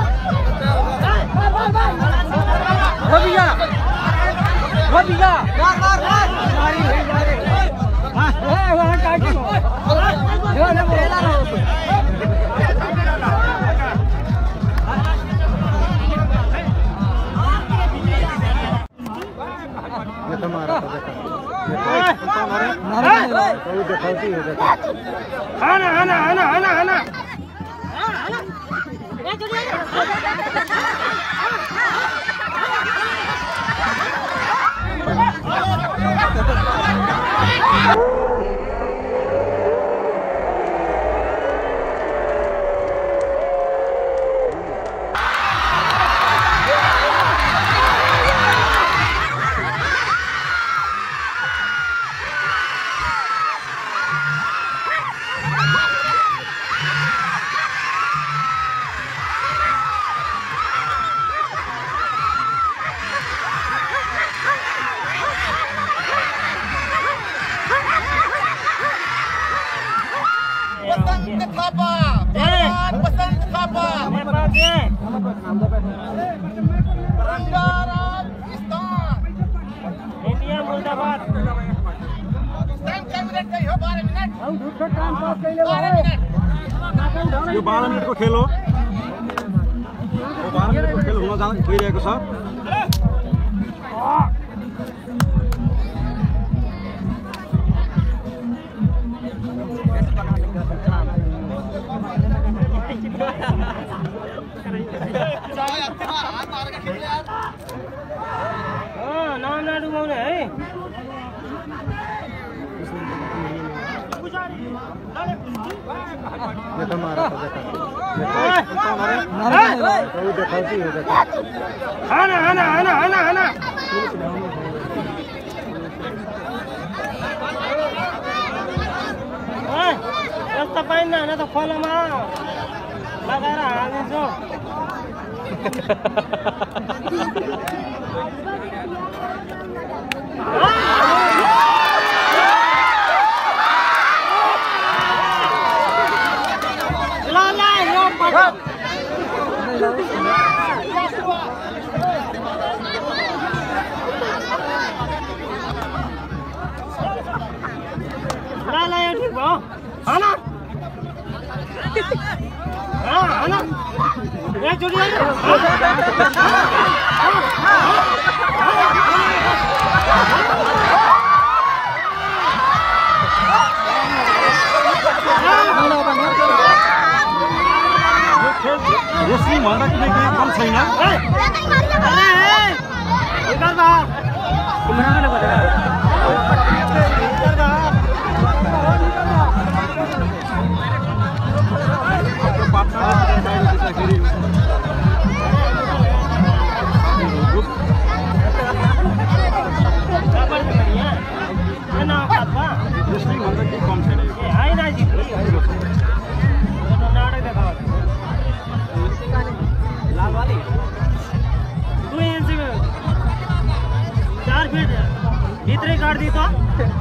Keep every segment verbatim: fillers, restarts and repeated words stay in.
वो भी जा वो भी जा मार मार मार मारी मारी हां ए वहां काटी जो ने बोला ना ये तो मारा देखा मारा कोई दिखाती है देखा आना आना आना आना आना ए चलिए यो बाह्र मिनटको खेल हो बाह्र मिनटको खेल हुन जान गइरहेको छ नाम ना डुबाउने है ये तो मारा देखा मारा कोई दिखाती है देखा आना आना आना आना आना ए यस्तो पाइन न त खोलामा लगाएर हालिदिन्छु ला ला यो ठीक भयो आना आ आना ए जोडी रेस्लिङ भन्दा कुनै केही कम छैन रेस्लिङ भन्दा केही कम छैन चार फीट भीतर काट दी तो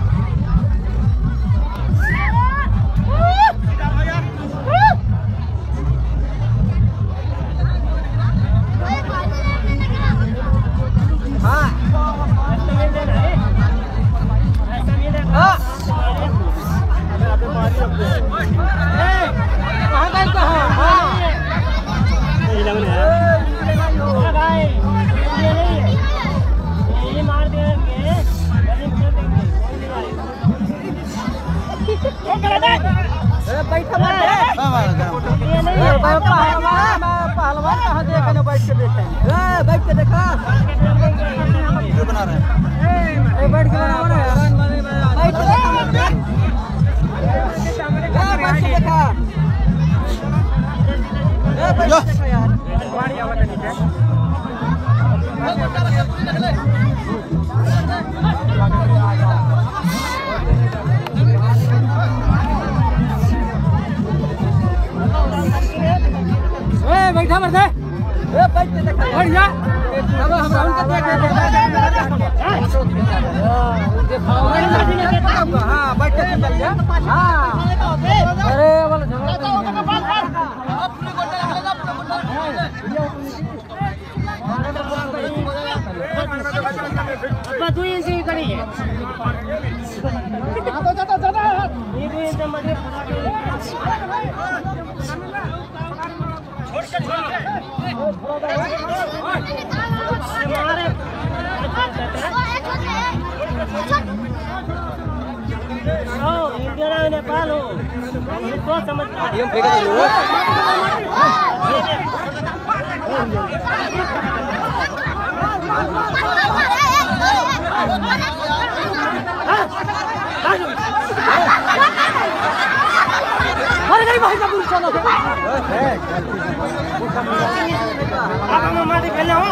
पहलवान कहाँ देखा बैठ के देखा बैठ के देखा बना रहे हैं बैठ के बना रहे बैठ के देखा बैठा बैठा ए बैठ के देखा बैठ जा अब हम राउंड के देख हां बैठ के चल जा हां अरे वाला झगड़ा रही है। तो जाता जाता ये भी एकदम मजे छोड़ के छोड़ के मारे ओ इंडिया ना नेपाल हो ये तो समझ ये फेंका अरे नहीं भाई का पुलिस चलो आप हम मारे खेले हो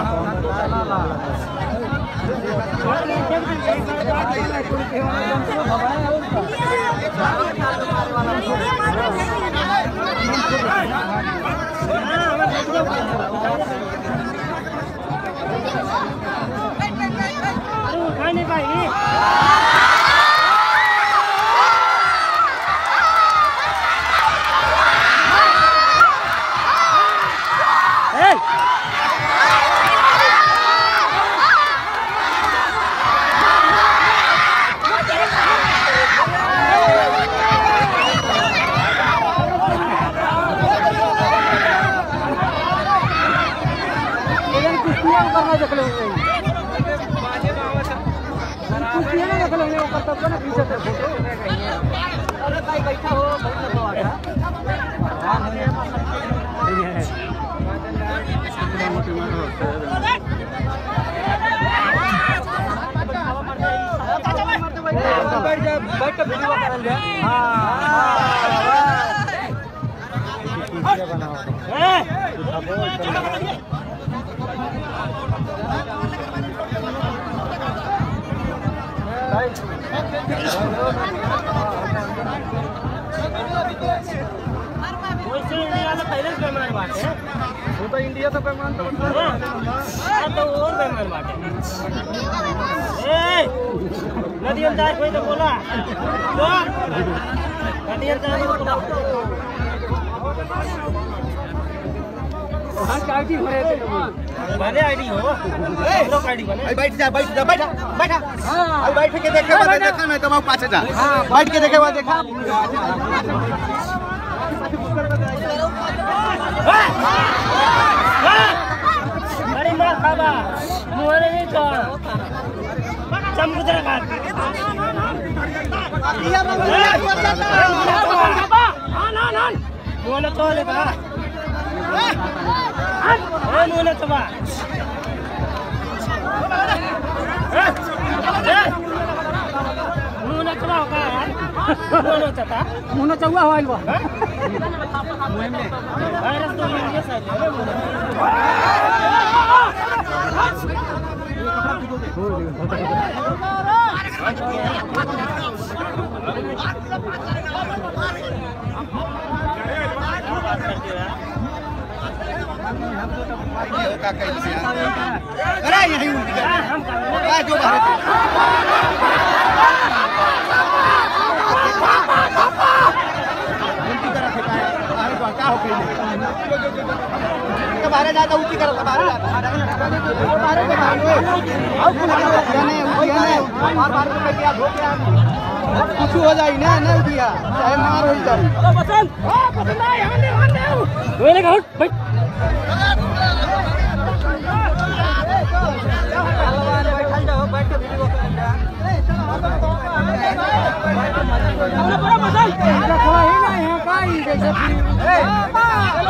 खाने भाई वो तो इंडिया तो बेमान तो तो और बेमान बात है ए नदी अंदर कोई तो बोला नदी अंदर तो बोला हां आईडी हो रहे थे भले आईडी हो लोग आईडी बने बैठ जा बैठ जा बैठ बैठा हां बैठ के देखे बाद देखा मैं तो पाँच जा बैठ के देखे बाद देखा बड़ी मार खाबा मुहरे नहीं तो चमकुदरा का दिया बाबा हां ना ना मुहरे तो ले बा हां ए मुहरे तो बा मुहरे तो बा का यार मुहरे चता मुहरे चौवा होइल बा वायरस तो इंडिया साइड है अरे यही हम जो भारत क्या हो गई बाहर जाता ऊँची करो बाहर जाता बाहर से बाहर कुछ हो जाए ना नहीं दिया चाहे मार हो जाए पसंद पसंद है यहाँ दे यहाँ दे वो लेगा हट भाई बैठा जाओ बैठ के वीडियो कर बड़ा मजा थोड़ा ही ना यहाँ का ही जैसे